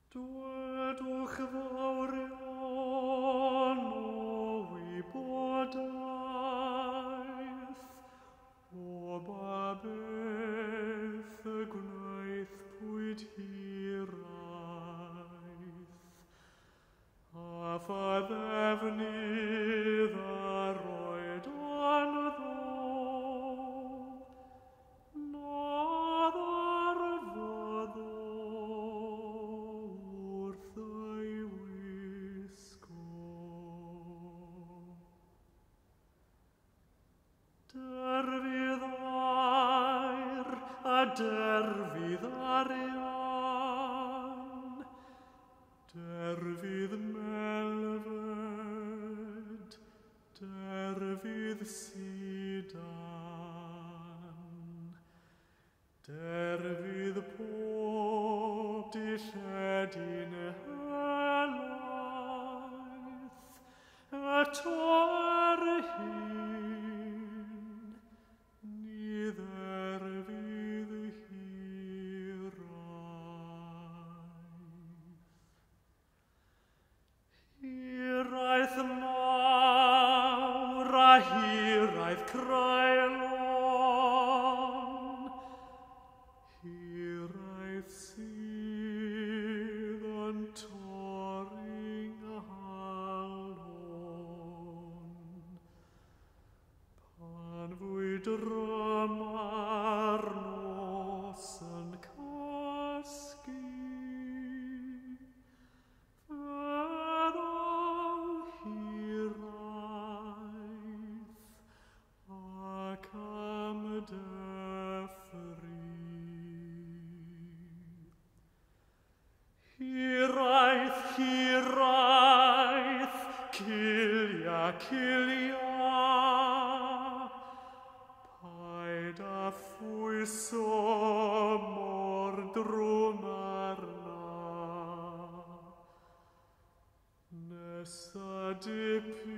Duedwch fawrion o wybodaeth, o ba beth y gwnaeth pwyd hiraeth, a pha ddefnydd ar oed anddo, nad arfyddo wrth ei wisgo. Derfydd aer a derfydd arian, derfydd melfed, derfydd sidan, derfydd pob dillledyn helaeth, y tor hyn, ni dderfydd hiraeth. Hiraeth mawr a hiraeth craelon, hiraeth sydd yn torri'n halon, pan fwy dryma'r nos yn casgu, fyddaw hiraeth ac am dyffru. Hiraeth, hiraeth, cilia, cilia, paid a phwyso mor drwm arna, nes a dipyn